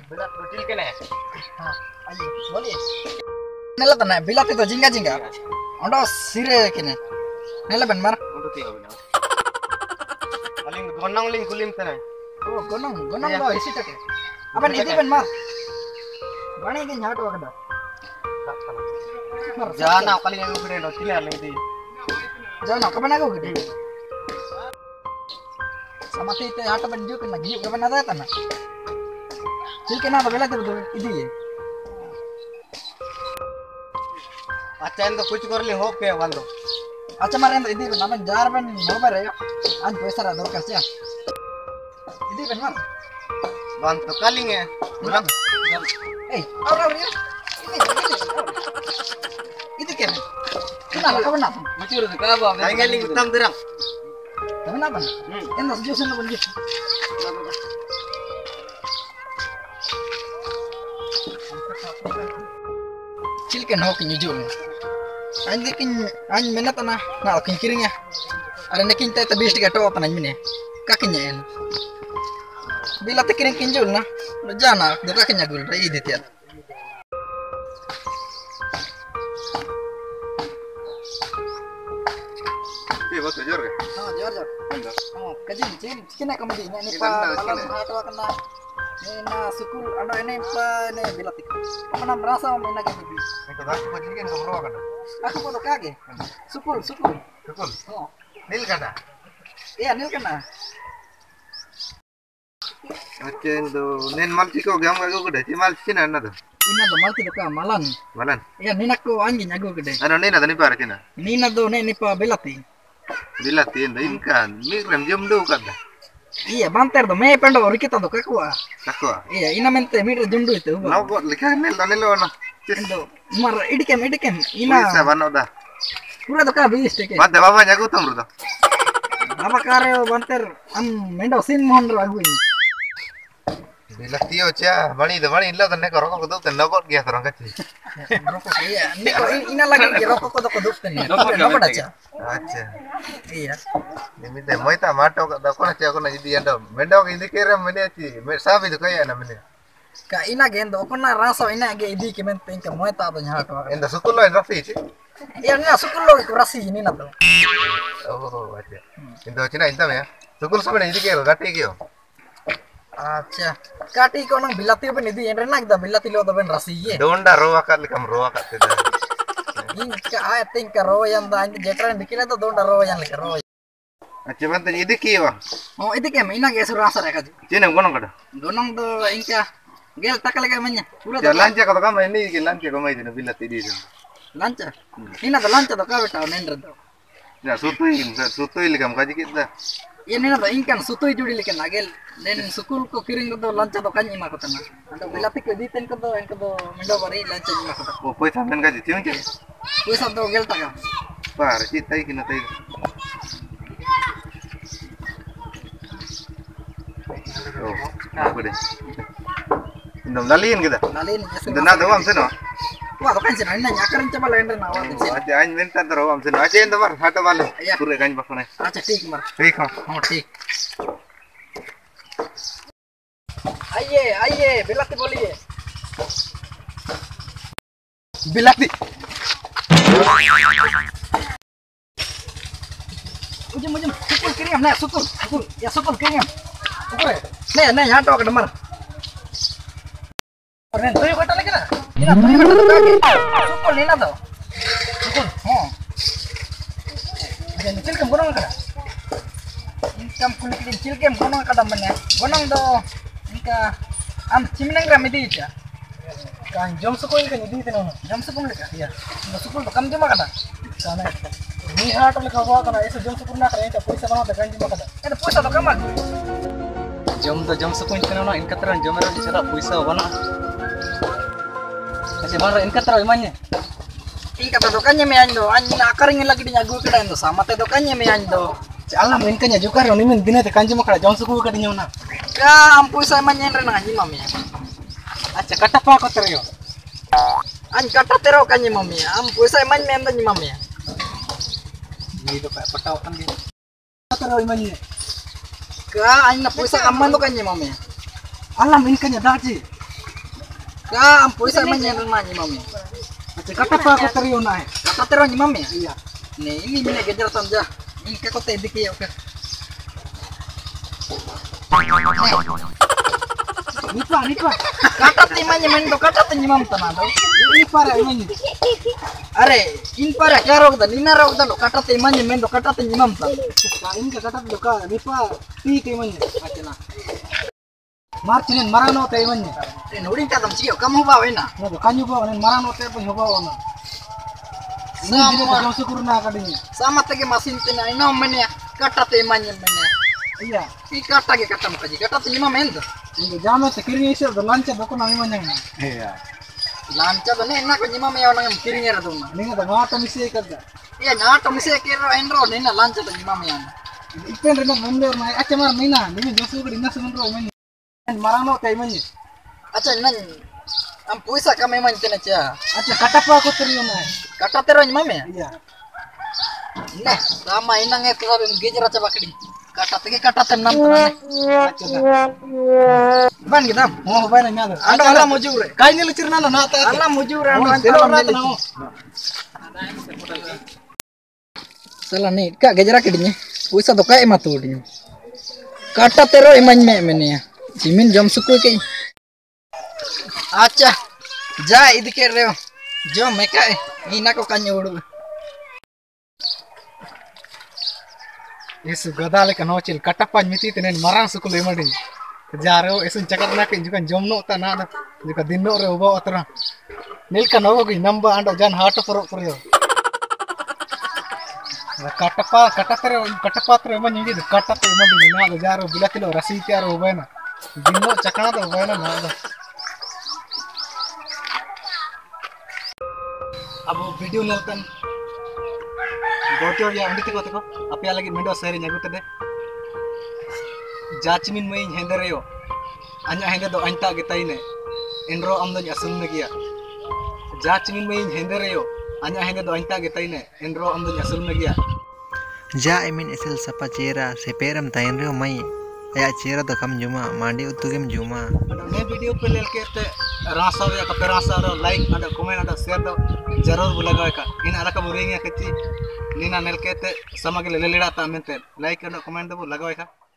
बिलात चिल के ने हाँ आइए बोलिए नेला तना बिलाती तो जिंगा जिंगा अंडो सिरे किने नेला बन मार untuk tiga bina paling gonang ling kulim tene oh gonong gonong do isi take apa ini ben mar bani ke nyato kada mar jana paling aku gede do clear ling di jana kapan aku gede sama tite hata ban juk na giyu kapan ada tana cil kena to belate betul idi अच्छा इन तो कुछ कर ली हो के वांदो अच्छा मारे इदी नमन जार बन नोबर है आज पैसा रा दरकार छे इदी बन मार बांध तो कालिंगे बुला ए और इदी के kenapa kapan apa macur de ka ba ngai ling utam dirang kapan apa enak jualan apa gitu cil kan hok nyujul anjing kin anjing mana tanah ngal kin kiringnya ada nekin teh tabis tiga to apa nanya kakinya en bila teh kiring kinjul nah jana do kakinya gul rai di tiat bos jor ke jor kajin cin kena kamu di ini pa malam atau kena Nena sukul anda ini pa ne bilatik mana merasa mana ke bibi itu dah aku jadi kan kamu kan aku foto kage sukul oh nil kada iya nil kana अच्छा तो नेन माल चिको गम गो गडे ची माल चिना ना तो ina do malti do ka malan iya nina ko angi nyago gede ano nina tani par kina nina do ne ni pa bilati bilati ndo inkan mi rem jom do kada iya banter do me pendo rikita do kakwa iya ina mente mi jumdu itu no go likha nel danelo na endo mar idikem ina sa bano da pura do ka bis teke bade baba nyago tamru do baba kare banter am mendo sin mohon ragu ini bilati o cha bani do bani illa tanne karo ko do tanne ko gya tarang kachi rokok iya ni ko ina lagi rokok ko do ko dukten ya rokok aja acha iya nimite moita mato ka da kona cha kona idi ando mendo idi kere mene chi me sabi do kaya na mene ka ina gendo kona raso ina ge idi ke men penka moita do nyato enda sukulo en rafi chi iya na sukulo ko rasi ini na do oh acha indo china inta me sukul sabene idi kero gati kyo अच्छा काटी को ना बिलाती पे निधि एंटर ना किदा बिलाती लो तो बन रसी ये donda roa kat likam roa kat teda इन का आई थिंक रो यन दा इन जेटरा बिकिले तो donda रो यन लिख रो अच्छा बंत idi kiwa oh itu ke ina ge sura sara ka chene gonong kada donong do inka gel takale ka menya pura ya lancha ka ka mai ni ki lancha ka mai dina bilati di din lancha ina do lancha do ka beta nendra do ya sutui likam kaji kita ये नहीं ना तो इनकन सुतोई जुड़ी लेकिन आगे लेन स्कूल को किरिंग तो लंच तो कहीं मा को तना अंदर बिलाती को दीतेन को तो इनको तो मिंडो बरी लंच मा को o पैसा men kaji tiun ke पैसा तो गेल तका par chi tai kina tai oh apa deh indom lalin kita lalin jese indom na doam seno wah तो पेंशन इन याकरन चबा लेंडर ना वा aja ain mentan doam seno aja indom mar hata wale pure ganj bakone अच्छा ठीक मर ठीक हो हां ठीक आइए बिलाती बोलिए bilati मुझे सुकुल किरियम ना सुकुल या सुकुल किरियम ऊपर ने यहाँ तो कदमर और ने तो ये कटा लगे ना नीना तो ये कटा लगे सुकुल नीना तो सुकुल हां jadi cilkem gonong kada income kulit cilkem gonong kada menne gonong do inka am ciminang ram idi cha kan jom sukul kan idi teno jom sukul leka iya sukul to kam joma kada kana ni hat leka wa kana eso jom sukul na kada eta paisa bana da kan joma kada eta paisa to kamal jom sukul teno na inka tran jom ro chara paisa bana ase bana inka tara imanya inka to dokannya me ando anjing akaring lagi di nyagu kada ando sama te dokannya me ando alam inkanya juga ro nimen dine te kanji makada jom sukul kada nyona ka ampu sa manya ren anjing mami acha kata pa ko teryo an kata tero kanyi mami ampu sa man me ando mami ni do ka pataw kan dia tero imanya ka an na puisa kaman do kanyi mami alam inkanya daji Ka ampun saya menyen rumahnya mami. Kata pa ko tariyo na eh. Kata teron ni mami. Iya. Nih ini mina gejar tanja. Ini ka kota ediki ya oke. Nipa. Kata timanya mendo kata tanya mam tanado. Ini para imanya. Are in para karo dan ina ro dan kata timanya mendo kata tanya mam tan. Nah, ini kata doka nipa pi ke imanya. Acena. Marchinen marano te imanya. Nuri kata mcio kamu bawa ina. No kanyu ba nen marano te pa hoba ona. Ini dire ko jong sukurna kadinya. Sama tege masin tina ina mene kata timanya mene. Iya. I kata ge kata makaji kata tanya mam mendo. Ini jame te kiri ise do lancha doko na imanya. Iya. Lanca dan ina ko nyima me orang kiringnya ra dong. Ini da ngata mise kada. Iya nyata misi kira enro nina lanca dan nyima me ana. Ipen rena memler na acha mar mina. Ini jong sukur ina sementro imanya. Marano te imanya. Acha nan am puisa kame man tena cha. Acha kata pa ko tariyo na. Kata tero nyima me. Iya. Nah, sama ina nge sabi gejer acha bakdi. Kata tem nam tanane. Acha da. Ban kita. Oh ba na nyada. Ando ala mujure. Kai ni licirna na ta. Ala mujure ando Telo antara na meli. na. Salah nih, kak gejer akdinya. Puisa to kai matu dinya. Kata tero iman me mene ya. Jimin jam suku kai. Acha. Ja idike reo. Jo meka ina ko kanya udu. Yesu gadale kan hocil katapa miti tenen marang sukul emadi jaro esun cakar na kin jukan jomno ta na juka dinno re uba otra nil kan ogi namba ando jan hato poro poro katapa tre man yidi katapa emadi na jaro bilatilo rasiti aro ubena dinno cakana to ubena na अब video नलतन गोटियो या अंडी तको अपया लगी मेंडो सहरी न्यागु तदे जाचमिन मई हेंदरेयो अन्या हेंदे दो अंता गिताइने एनरो आमदो असुन नगिया जाचमिन मई हेंदरेयो अन्या हेंदे दो अंता गिताइने एनरो आमदो असुन नगिया जा एमिन एसल सपा चेरा से पेरम ताइन रे मई या चेरा तो कम जुमा मांडी उतुगेम जुमा ने वीडियो पे लेके ते रासा या कपे रासा रो लाइक अड कमेंट अड शेयर दो जरूर बुलागा का इन अलग बुरेंगे कच्ची नीना नेलके ते समगे लेलेड़ा ता मेंते लाइक अड कमेंट दो लगावे का